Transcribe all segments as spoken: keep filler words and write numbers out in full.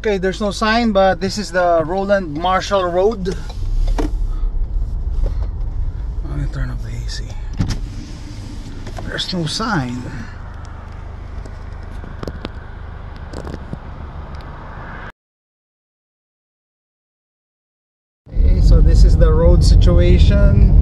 Okay, there's no sign, but this is the Roland Marshall Road. I'm gonna turn off the A C. There's no sign. Okay, so this is the road situation.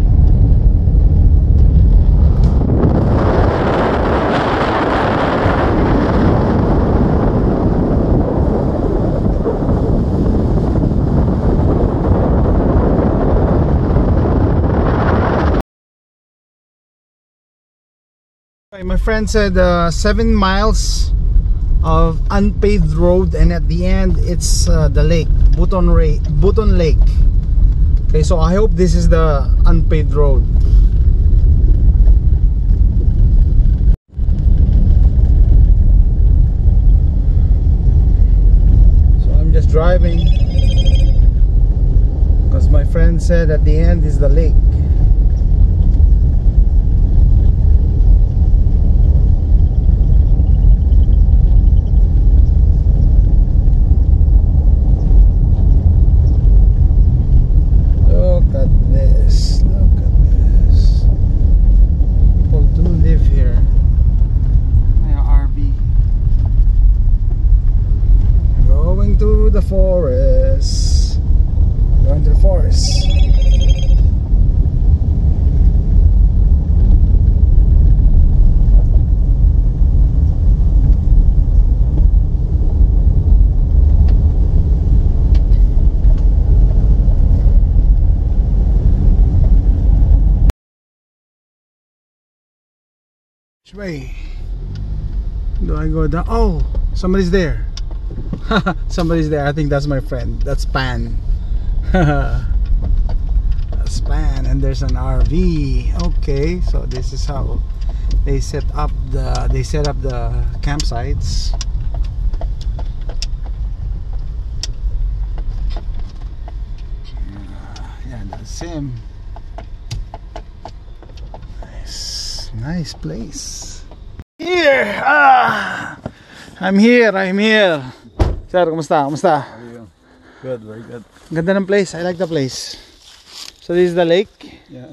My friend said uh, seven miles of unpaved road, and at the end it's uh, the lake, Buton, Ray, Buton Lake. Okay, so I hope this is the unpaved road. So I'm just driving because my friend said at the end is the lake. Forest, going to the forest. Which way do I go down? Oh, somebody's there. Somebody's there. I think that's my friend. That's Pan. That's Pan, and there's an R V. Okay, so this is how they set up the they set up the campsites. Yeah, that's him. Nice, nice place. Here, ah, I'm here. I'm here. Sir, kumusta? Kumusta? Good, very good. Ganda ng place. I like the place. So this is the lake? Yeah.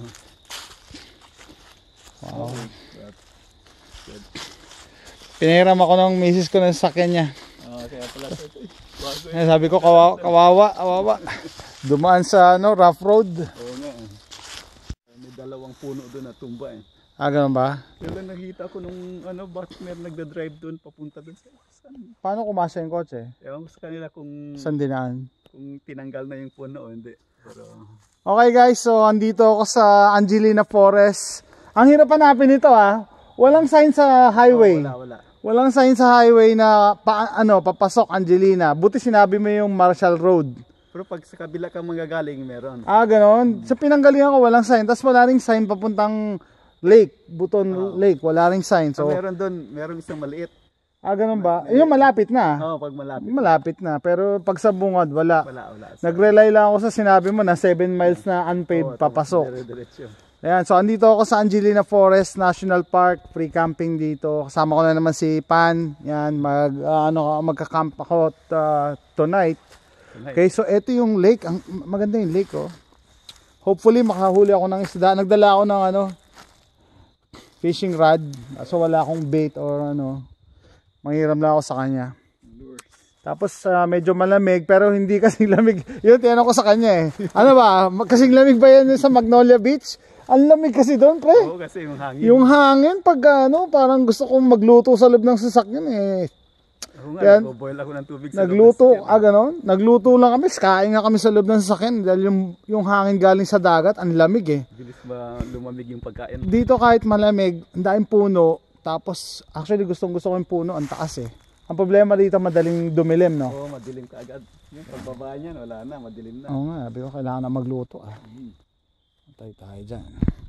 Wow. Good. Pinahiram ako ng misis ko ng sasakyan niya. Oh, kaya pala ito. Eh, sabi ko kawawa, kawawa, kawawa. Dumaan sa ano, rough road. Oo nga. May dalawang puno doon na tumba eh. Ah, ganun ba? Kaya lang nakita ko nung ano, bakit meron nagda-drive doon papunta doon sa saan? Paano kumasa yung kotse? Ewan ko sa kanila kung Saan dinaan? kung tinanggal na yung puno o hindi. Pero Okay guys, so andito ako sa Angelina Forest. Ang hirap hanapin ito ah. Walang sign sa highway. oh, wala, wala. Walang sign sa highway na pa, ano, papasok Angelina. Buti sinabi mo yung Marshall Road. Pero pag sa kabila kang manggagaling, meron. Ah, ganon. Sa pinanggalingan ko walang sign. Tapos wala ring sign papuntang Lake, Buton Oh. Lake. Wala ring sign. So, So, meron doon, meron isang maliit. ah, ganun ba? Yung malapit na. Oo, oh, pag malapit. Malapit na. Pero pag sa bungad, wala. Wala, wala. Nag-rely lang ako sa sinabi mo na seven miles na unpaved Oo, papasok. dire-diretso. Ayan, so andito ako sa Angelina Forest National Park, free camping dito. Kasama ko na naman si Pan. Yan, mag uh, ano magka-camp ako uh, tonight. Okay, so ito yung lake. Ang maganda yung lake, oh. Hopefully makahuli ako ng isda. Nagdala ako ng ano fishing rod. So wala akong bait or ano. Manghiram lang ako sa kanya. Tapos uh, medyo malamig pero hindi kasing lamig. Yun, tinanong ko sa kanya eh. Ano ba? Kasing lamig ba yan sa Magnolia Beach? Ang lamig kasi doon, pre. Oo, kasi yung hangin. Yung hangin, pag ano, parang gusto kong magluto sa loob ng sasakyan eh. Oo nga, Yan. nagbo-boil ako ng tubig sa Nagluto, loob ng ah ganon. Nagluto lang kami, kain nga kami sa loob ng sasakyan dahil yung, yung hangin galing sa dagat, ang lamig eh. Bilis ba lumamig yung pagkain? Dito kahit malamig, ang daing puno, tapos actually gustong gusto ko yung puno, ang taas eh. Ang problema dito madaling dumilim, no? Oo, madilim ka agad. Yung pagbaba niyan, wala na, madilim na. Oo nga, sabi ko kailangan na magluto ah. Tayo tayo dyan.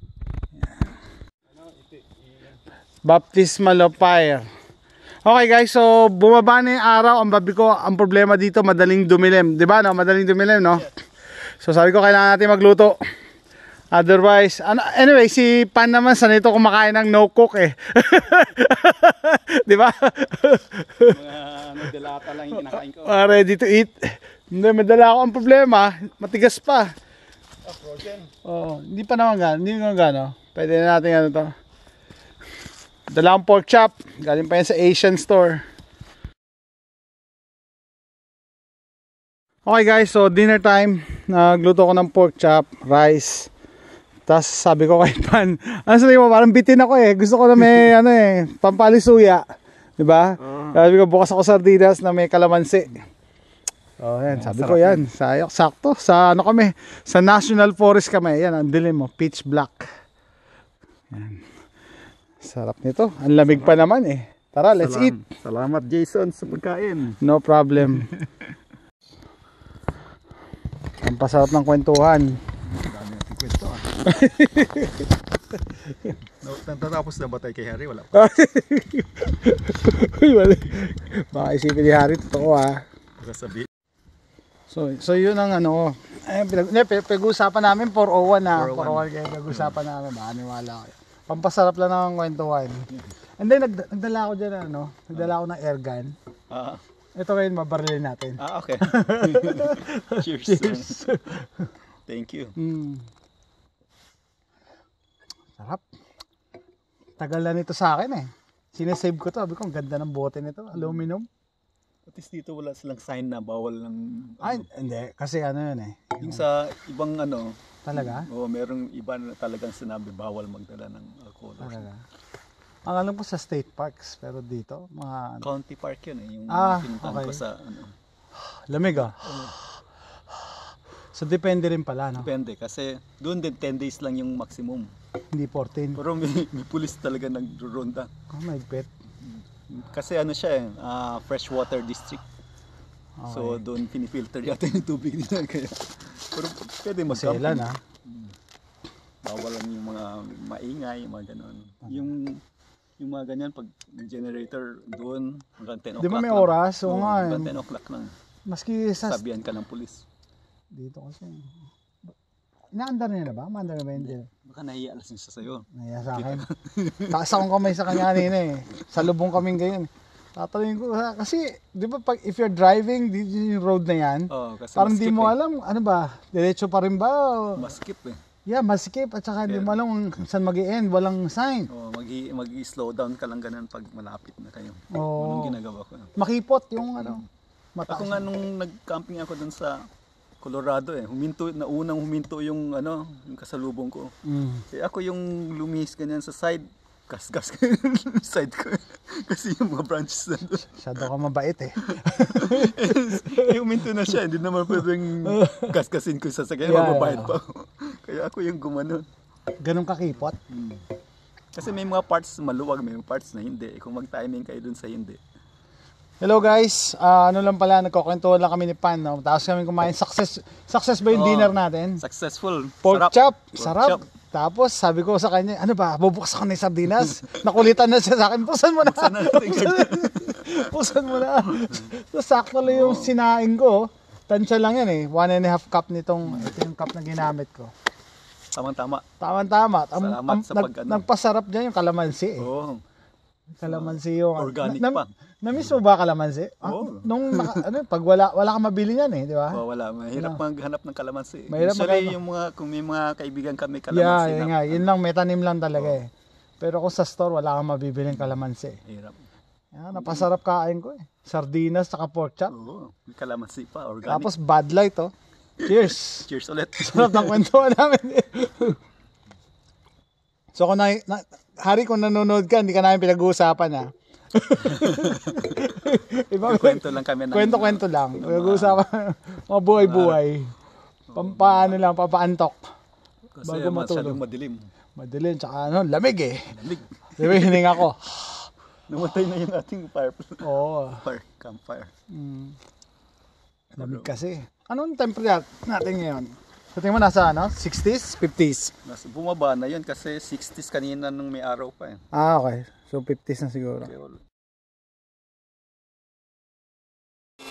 Baptismal of fire. Okay guys, so bumaba na yung araw. Ang babi ko, ang problema dito madaling dumilim. Diba no? Madaling dumilim, no? So sabi ko kailangan natin magluto. Otherwise, ano, anyway, si Pan naman sanito kumakain ng no cook eh. Di ba? Mga ano, delata lang yung kinakain ko. Uh, ready to eat. Hindi, madala ako ang problema. Matigas pa. Ah, frozen. Oo, hindi pa naman gano'n. Hindi naman gano'n. Pwede na natin ano to. Dala akong pork chop. Galing pa yan sa Asian store. Okay guys, so dinner time. Nagluto ko ng pork chop, rice. Tapos sabi ko kay Pan, ano sabi mo, parang bitin ako eh. Gusto ko na may ano eh, pampalisuya. Diba? Uh-huh. Sabi ko, bukas ako sardinas na may kalamansi. Oh, yan. Sabi ko yan. Sayok, sakto. Sa ano kami, sa National Forest kami. Yan, ang dilim mo, pitch black. Yan. Sarap nito. Ang lamig pa naman eh. Tara, let's Salam. eat. Salamat Jason sa pagkain. No problem. Ang pasarap ng kwentuhan. Dami natin kwento ah. No, natatapos na ba tayo kay Harry? Wala pa. Uy, wala. Baka isipin ni Harry, totoo ah. Baka sabihin. So, so yun ang ano, eh, pinag- ne, pinag-uusapan namin four oh one na. four oh one kaya pinag-uusapan namin, baka niwala kayo. Pampasarap lang ng kwentuhan. And then, nagd- nagdala ko dyan ano, nagdala ko ng air gun. Ah. Ito ngayon, mabarilin natin. Ah, okay. Cheers. Cheers. Thank you. Mm. Sarap. Tagal na nito sa akin eh. Sinesave ko to. Sabi ko, ang ganda ng bote nito. Aluminum. At least dito wala silang sign na bawal ng... Ay, hindi. Kasi ano yun eh. Yung sa ibang ano... Talaga? Oo, merong iba na talagang sinabi bawal magdala ng alcohol. Talaga. Ang alam ko sa state parks. Pero dito, mga... County park yun eh. Yung Ah, pinuntahan okay. ko sa ano. Lamig ah. So depende rin pala, no? Depende kasi doon din ten days lang yung maximum. Hindi fourteen. Pero may, may pulis talaga nagro-ronda. Oh my god. Kasi ano siya eh, uh, freshwater district. Okay. So doon pinifilter yata yung tubig nila kaya. Pero pwede mag-camping. Maselan ah. Bawal lang yung mga maingay, mga ganon. Yung yung mga ganyan pag generator doon hanggang ten o'clock. Di ba may lang. oras? Oo Oo, nga eh. hanggang ten o'clock lang. Maski sa... Sabihan ka ng pulis. Dito kasi. Inaandar niya na ba? Maandar na ba hindi? Baka nahiya alas niya sa'yo. Nahiya sa akin. Taas akong kamay sa kanya kanina eh. Salubong kaming ganyan. Tatanungin ko, kasi di ba pag if you're driving, dito yung road na yan, Oh, kasi parang di maskip mo eh. alam, ano ba, diretso pa rin ba? O- Maskip eh. Yeah, maskip at saka di mo alam kung saan mag-i-end, walang sign. Oh, magi magi-slow down ka lang ganun pag malapit na kayo. Oo. Anong ginagawa ko? Makipot yung ano, mataas. Ako nga nung nag-camping ako dun sa Colorado eh, huminto na unang huminto yung ano, yung kasalubong ko. Mm. Eh ako yung lumis ganyan sa side, gas-gas ko side ko. Kasi yung mga branches na doon. Masyado ka mabait eh. eh, huminto na siya, hindi naman pwedeng gas-gasin ko sa sakyan, Yeah, mababayad yeah. pa ako. Kaya ako yung gumanon. Ganun kakipot. Hmm. Kasi may mga parts maluwag, may mga parts na hindi. Eh, kung mag-timing kayo dun sa hindi. Hello guys, Ah, ano lang pala, nagkukwentuhan lang kami ni Pan. No? Tapos kami kumain, success success ba yung Oo. dinner natin? Successful. Pork Sarap. chop, Pork sarap. chop. Tapos sabi ko sa kanya, ano ba, bubukas ako ng sardinas? Nakulitan na siya sa akin, pusan mo na. Buksan na natin. Pusan mo na. So, sakto lang yung sinaing ko. Tansya lang yan eh. One and a half cup nitong, ito yung cup na ginamit ko. Tamang-tama. Tama-tama. Ang, Salamat ang, sa nag- pag- ano. Nagpasarap dyan yung kalamansi eh. Oo. Kalamansi yung... Organic na, pa. Na-miss mo ba kalamansi? Ah, Oo. nung, naka, ano, pag wala, wala kang mabili niyan eh, di ba? Oh, wala. Mahirap Ano? maghanap ng kalamansi. Mahirap Usually, maghanap. yung mga, kung may mga kaibigan kami Yeah, kalamansi yun lang. nga. Yun lang, may tanim lang talaga eh. Pero kung sa store, wala kang mabibiling kalamansi. Hirap. Yan, napasarap kain ko eh. Sardinas, saka pork chop. Oo. May kalamansi pa. Organic. Tapos Bud Light oh. Cheers! Cheers ulit. Sarap ng kwentuhan namin. So kung na, na, Hari, kung nanonood ka, hindi ka namin pinag-uusapan ha. Iba, Kwento lang kami. ng- kwento-kwento lang. Pinag-uusapan, mga buhay-buhay. Pampaano lang, papaantok. Kasi bago matulog. masyadong madilim. Madilim, tsaka ano, lamig eh. Lamig. Di ba hininga ko? Namatay na yung ating fire. Oo. Fire. Campfire. Mm. Lamig kasi. Anong temperature natin ngayon? So tingin mo nasa ano? sixties? fifties? Nas, bumaba na yun kasi sixties kanina nung may araw pa eh. Ah, okay. So fifties na siguro. Kaya wala.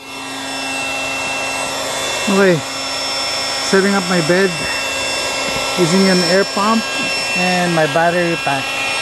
Okay. Setting up my bed. using an air pump and my battery pack.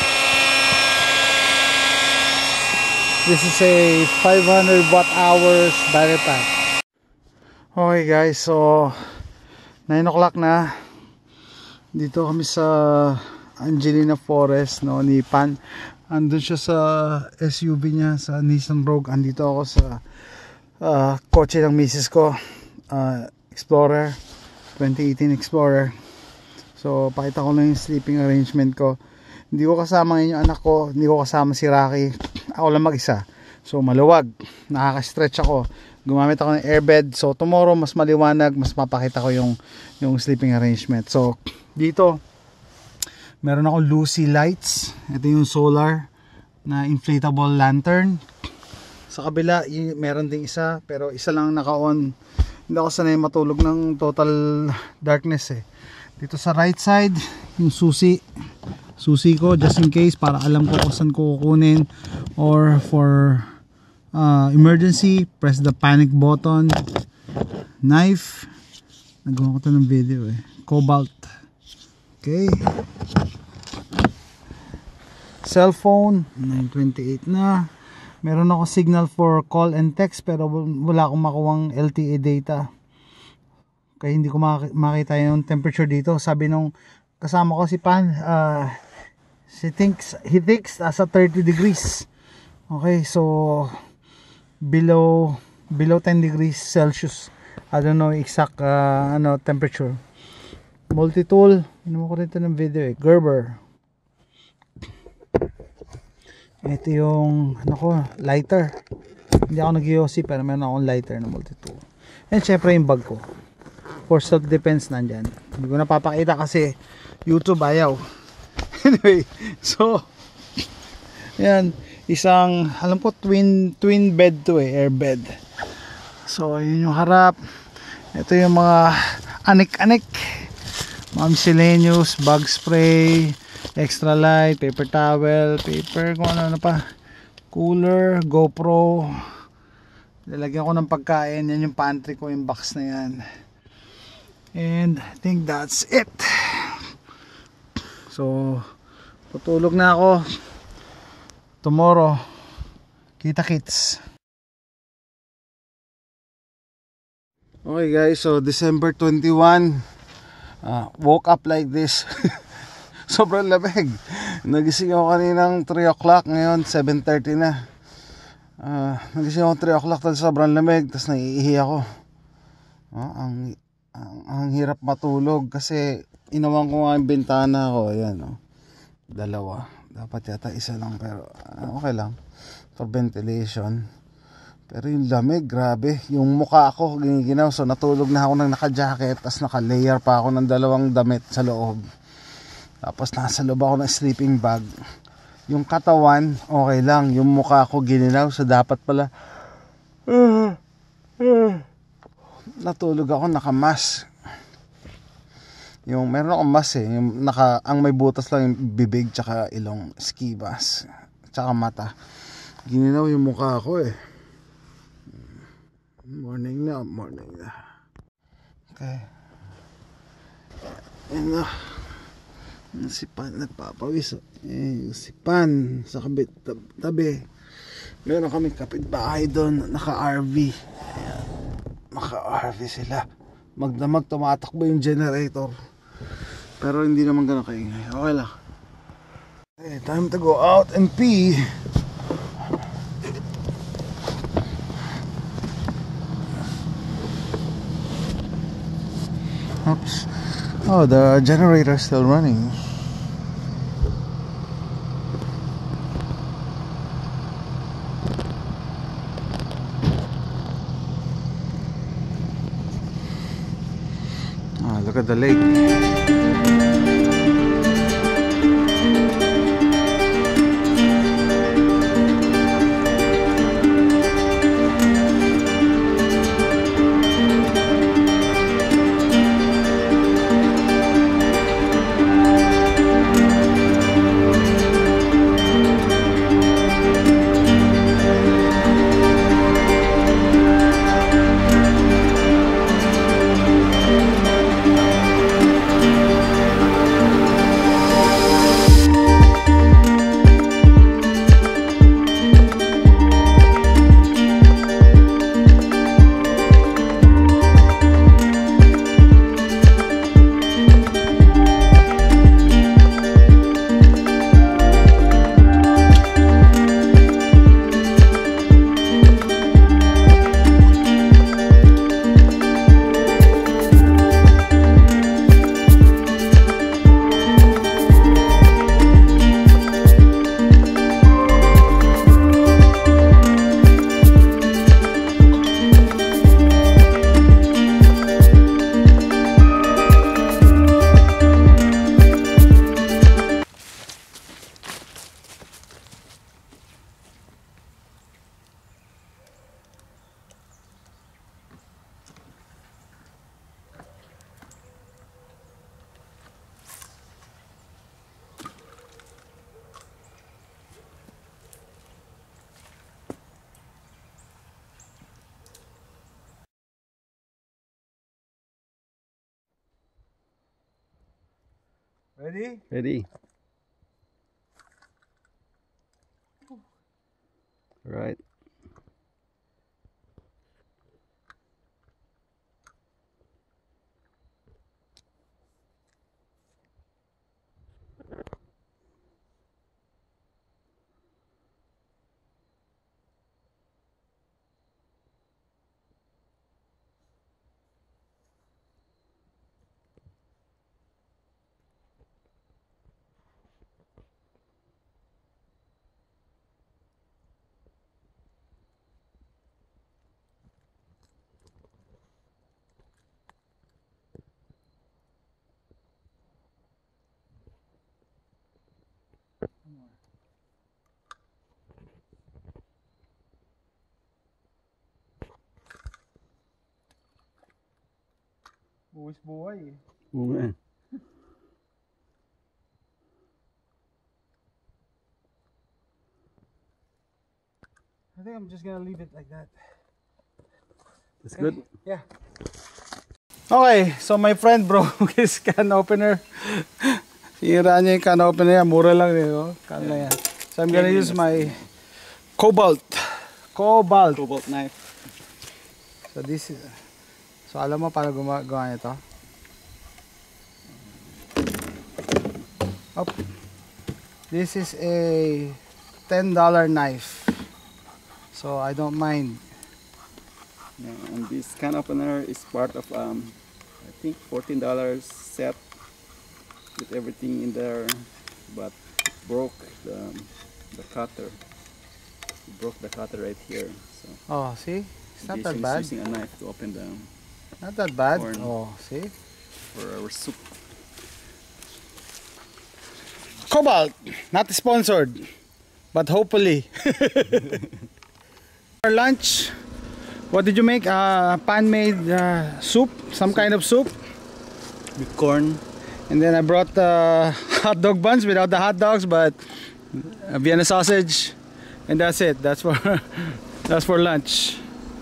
This is a five hundred watt hours battery pack. Okay guys, so nine o'clock na. Dito kami sa Angelina Forest, no, ni Pan. Andun siya sa S U V niya, sa Nissan Rogue. Andito ako sa uh, kotse ng misis ko, uh, Explorer, twenty eighteen Explorer. So pakita ko lang yung sleeping arrangement ko. Hindi ko kasama ngayon yung anak ko, hindi ko kasama si Rocky. Ako lang mag-isa. So maluwag, nakaka-stretch ako. Gumamit ako ng airbed. So tomorrow mas maliwanag, mas mapakita ko yung yung sleeping arrangement. So dito meron ako Lucy lights. Ito yung solar na inflatable lantern. Sa kabila meron ding isa, pero isa lang naka-on. Hindi ako sanay matulog ng total darkness eh. Dito sa right side yung susi susi ko, just in case, para alam ko kung saan ko kukunin, or for uh, emergency, press the panic button. Knife, nagawa ko ito ng video eh, cobalt. Okay, cellphone, nine twenty-eight na. Meron ako signal for call and text, pero wala akong makuwang L T E data, kaya hindi ko makita yung temperature dito. Sabi nung kasama ko si Pan, uh, he thinks he thinks nasa thirty degrees. Okay, so below below ten degrees Celsius. I don't know exact uh, ano temperature. Multi-tool, inumo ko rin ito ng video eh, Gerber. Ito yung ano ko, lighter. Hindi ako nag-U C, pero meron akong lighter na multi-tool. And syempre yung bag ko for self-defense nandyan. Hindi ko napapakita kasi YouTube ayaw. Anyway, so yan, isang, alam ko twin twin bed to eh, air bed. So yun yung harap. Ito yung mga anik-anik, mga miscellaneous, bug spray, extra light, paper towel, paper, kung ano-ano pa, cooler, GoPro. Lalagyan ko ng pagkain. Yan yung pantry ko, yung box na yan. And I think that's it. So tutulog na ako. Tomorrow kita kits. Okay guys, so December twenty-one, uh, woke up like this. Sobrang lamig. Nagising ako kaninang three o'clock, ngayon seven thirty na. uh, Nagising ako three o'clock, tapos sobrang lamig, tapos naiihi ako. uh, ang, ang ang hirap matulog kasi inawan ko nga yung bintana ko. Ayan, oh, dalawa. Dapat yata isa lang, pero uh, okay lang for ventilation. Pero yung lamig, grabe. Yung mukha ko giniginaw. So natulog na ako ng naka-jacket, tapos naka-layer pa ako ng dalawang damit sa loob. Tapos nasa loob ako ng sleeping bag. Yung katawan, okay lang. Yung mukha ko gininaw. So dapat pala uh, uh, natulog ako naka-mask. Yung meron akong mask eh, yung naka, ang may butas lang yung bibig tsaka ilong, ski mask tsaka mata. Gininaw yung mukha ko eh. Morning na, morning na. Okay. Yan na. Si Pan nagpapawis. Eh, si Pan sa kabit tab tabi. Meron kami kapitbahay doon, naka-R V. Ayan. Naka-R V sila. Magdamag tumatakbo yung generator. Pero hindi naman gano'n kaingay. Okay lang. Okay, time to go out and pee. Oops. Oh, the generator is still running. Ah, look at the lake. Ready? Ready. Right. Buwis buhay eh. Oo nga. I think I'm just gonna leave it like that. That's good. Yeah. Okay, so my friend broke his can opener. Sinira niya yung can opener yan. Mura lang eh. Oh. Can lang yan. So I'm gonna use my Cobalt. Cobalt. Cobalt knife. So this is... So alam mo para gumagawa nito? Up. This is a ten dollar knife. So I don't mind. Yeah, and this can opener is part of um I think fourteen dollars set with everything in there, but it broke the the cutter. It broke the cutter right here. So Oh, see? It's not that Jason is bad. using a knife to open the Not that bad. Corn. Oh, see? for our soup. Cobalt, not sponsored, but hopefully. For lunch, what did you make? Uh, pan-made uh, soup, some kind of soup. With corn. And then I brought uh, hot dog buns without the hot dogs, but uh, Vienna sausage, and that's it. That's for that's for lunch.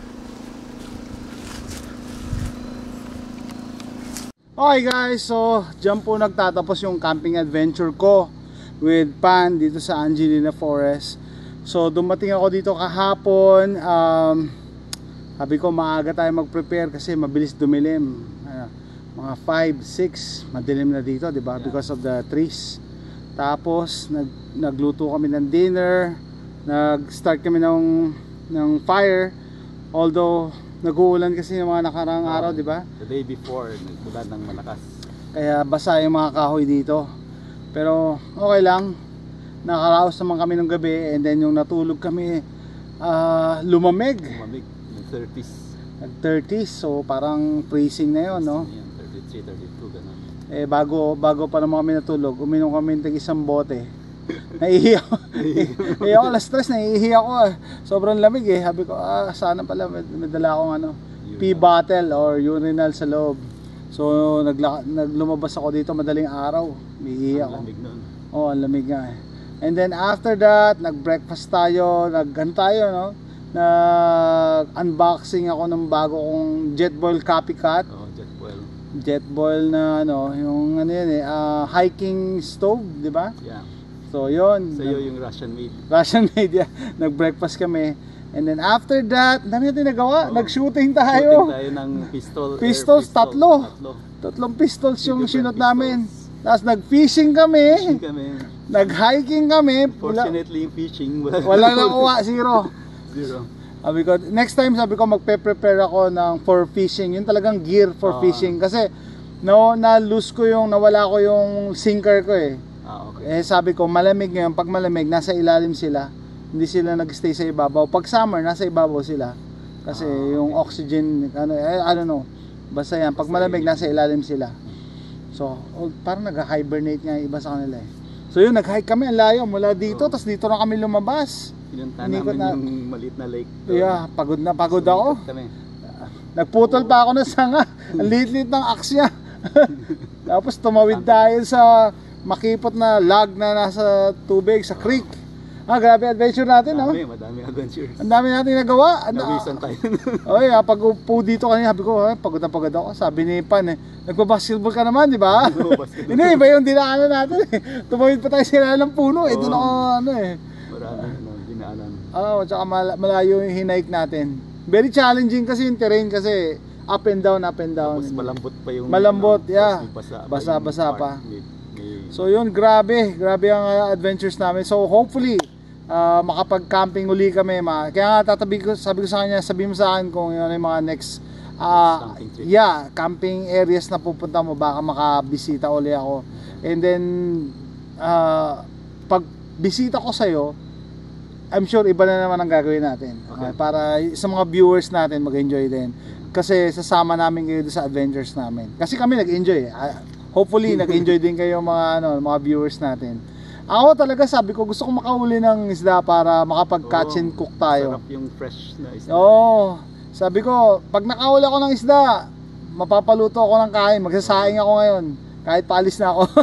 Okay guys, so dyan po nagtatapos yung camping adventure ko with Pan dito sa Angelina Forest. So dumating ako dito kahapon, um, sabi ko maaga tayo mag-prepare kasi mabilis dumilim. Uh, mga five, six, madilim na dito, di ba? Because of the trees. Tapos nag, nagluto kami ng dinner, nag-start kami ng, ng fire. Although nag-uulan kasi yung mga nakarang oh, araw, di ba? The day before, nagbulan ng malakas. Kaya basa yung mga kahoy dito. Pero okay lang. Nakaraos naman kami ng gabi, and then yung natulog kami, uh, lumamig. Lumamig, nag-thirties. Nag-thirties, so parang freezing na yun, no? thirty-three, thirty-two, ganun. Eh bago, bago pa naman kami natulog, uminom kami ng isang bote. Naiihi ako. Eh ako alas stress, naiihi ako eh. Sobrang lamig eh. Sabi ko, ah, sana pala may, may dala akong ano, pee bottle or urinal sa loob. So nagla naglumabas ako dito madaling araw. Naiihi ako. Ang lamig nun. Oh, ang lamig nga eh. And then after that, nag-breakfast tayo, nag-gan tayo, no? Nag-unboxing ako ng bago kong Jetboil Copycat. Oh, Jetboil. Jetboil na ano, yung ano yun eh, uh, hiking stove, di ba? Yeah. So yun. Sa'yo yung Russian made. Russian made, yeah. Nag-breakfast kami. And then after that, dami natin nagawa. Oh, nag-shooting tayo. Shooting tayo ng pistol. Pistols, pistol, tatlo. tatlo. Tatlong pistols yung sinot pistols. namin. Tapos nag-fishing kami. Fishing kami. Nag-hiking kami. Fortunately yung fishing. Wala nakuha, zero. Zero. Sabi ko, next time sabi ko magpe-prepare ako ng for fishing. Yun talagang gear for Ah. fishing. Kasi no, na-lose ko yung, nawala ko yung sinker ko eh. Ah, okay. Eh sabi ko, malamig ngayon. Pag malamig, nasa ilalim sila. Hindi sila nag-stay sa ibabaw. Pag summer, nasa ibabaw sila. Kasi Ah, okay. yung oxygen, ano, eh, I don't know. Basta yan, pag malamig, nasa ilalim sila. So, oh, parang nag-hibernate nga yung iba sa kanila eh. So yun, nag-hike kami ang layo mula dito, Oh. tapos dito na kami lumabas. Pinunta Inikot namin na- yung maliit na lake. doon. Yeah, pagod na pagod ako. Sumikat kami. Nagputol pa ako ng sanga. Ang liit-liit ng aksya. Tapos tumawid tayo sa makipot na log na nasa tubig, sa creek. Ah, grabe adventure natin, no? Madami, madami adventures. Ang dami nating nagawa. Ano, Nawisan tayo. Oy, ah, pag upo dito kanina, sabi ko, eh, pagod na pagod ako. Sabi ni Pan, eh, nagpa-basketball ka naman, di ba? Oo, basketball. Hindi, iba yung dinaanan natin. Eh. Tumawid pa tayo sila ng puno. Eh, doon ako, ano eh. Marami, ano, dinaanan. Oo, oh, tsaka mal- malayo yung hinaik natin. Very challenging kasi yung terrain kasi up and down, up and down. Tapos malambot pa yung... Malambot, ano, yeah. basa, Basa-basa pa. May, may... So yun, grabe. Grabe ang uh, adventures namin. So hopefully, uh, makapag-camping uli kami. Ma. Kaya nga tatabi ko, sabi ko sa kanya, sabi mo sa akin kung yun yung mga next uh, camping trip. Yeah, camping areas na pupunta mo. Baka makabisita uli ako. And then, uh, pag bisita ko sa'yo, I'm sure iba na naman ang gagawin natin. Okay. Uh, para sa mga viewers natin mag-enjoy din. Kasi sasama namin kayo sa adventures namin. Kasi kami nag-enjoy. Uh, hopefully nag-enjoy din kayo mga ano, mga viewers natin. Ako talaga sabi ko gusto ko makahuli ng isda para makapag-catch and cook tayo. Sarap yung fresh na isda. Oo. Sabi ko, pag nakahuli ako ng isda, mapapaluto ako ng kain. Magsasaing ako ngayon. Kahit paalis na ako.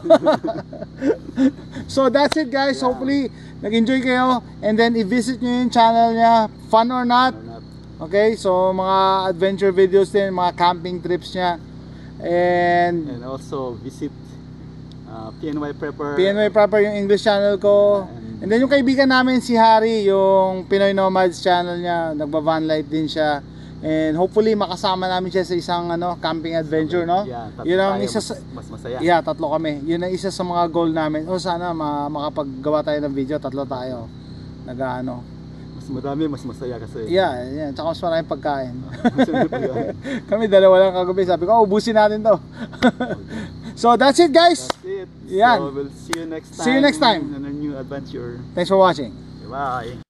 So that's it guys. Yeah. Hopefully nag-enjoy kayo. And then i-visit nyo yung channel niya. Fun or Not. Okay, so mga adventure videos din, mga camping trips niya. And, And also visit uh, P N Y Prepper. P N Y Prepper yung English channel ko. And then yung kaibigan namin si Harry, yung Pinoy Nomads channel niya, nagba-van life din siya. And hopefully makasama namin siya sa isang ano, camping adventure, no? Yeah, tatlo yun ang tayo, isa sa, mas, mas masaya. Yeah, tatlo kami. Yun ang isa sa mga goal namin. O sana ma makapaggawa tayo ng video, tatlo tayo. Nag-ano. Mas madami, mas masaya kasi. Yeah, yeah, tsaka mas maraming pagkain. Mas madami pagkain. Kami dalawa lang kagabi. Sabi ko, oh, ubusin natin to. So that's it guys. That's it. Yan. So we'll see you next time. See you next time. On a new adventure. Thanks for watching. Bye.